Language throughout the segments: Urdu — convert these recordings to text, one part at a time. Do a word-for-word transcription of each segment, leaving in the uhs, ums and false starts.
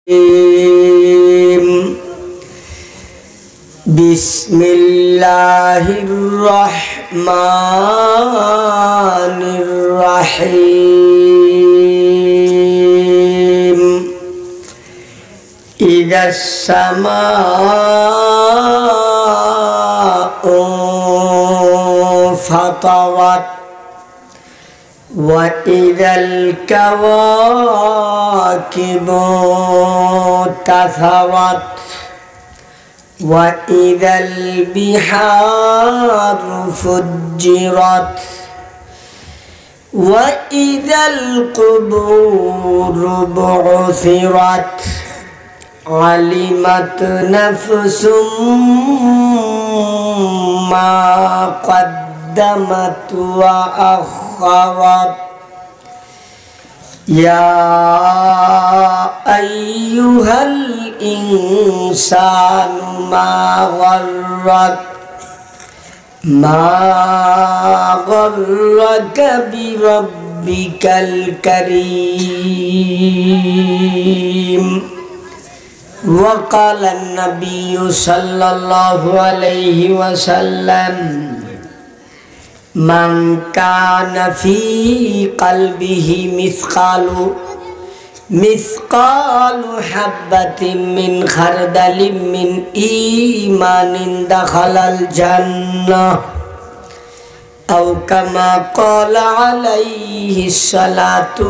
بسم الله الرحمن الرحيم إذا السماء انفطرت وإذا الكواكب انتثرت وإذا البحار فجرت وإذا القبور بعثرت علمت نفس ما قدمت وأخرت يا أيها الإنسان ما غرك ما غرك بربك الكريم وقال النبي صلى الله عليه وسلم من كان في قلبه مثقال مثقال حبة من خردل من إيمان دخل الجنة أو كما قال عليه الصلاة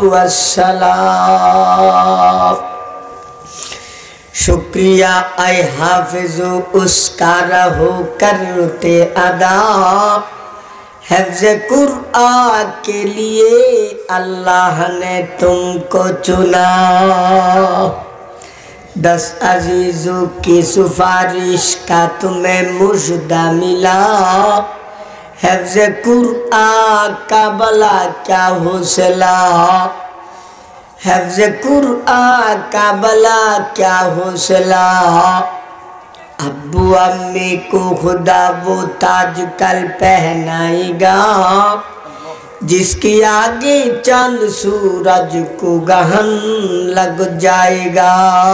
والسلام. شکریہ اے حافظ اس کا رہو کرتے ادا، حفظ قرآن کے لیے اللہ نے تم کو چنا. دس عزیزوں کی سفارش کا تمہیں مژدہ ملا، حفظ قرآن کا بلا کیا حوصلہ، حفظ قرآن کا بلا کیا حوصلہ. ابو امی کو خدا وہ تاج کل پہنائے گا جس کی آگے چاند سورج کو گہن لگ جائے گا.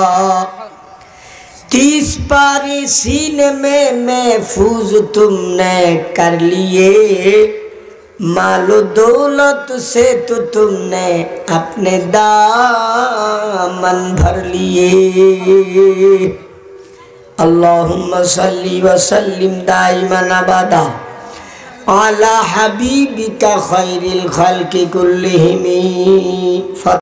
تیس پارے سینے میں محفوظ تم نے کر لیے، مال و دولت سے تو تم نے اپنے دامن بھر لیے. اللہم صلی وسلم دائما ابدا علی حبیبک خیر الخلق کلہم.